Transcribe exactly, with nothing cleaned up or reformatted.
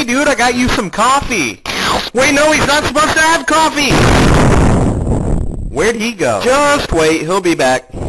dude, I got you some coffee. Wait, no, he's not supposed to have coffee. Where'd he go? Just wait, he'll be back.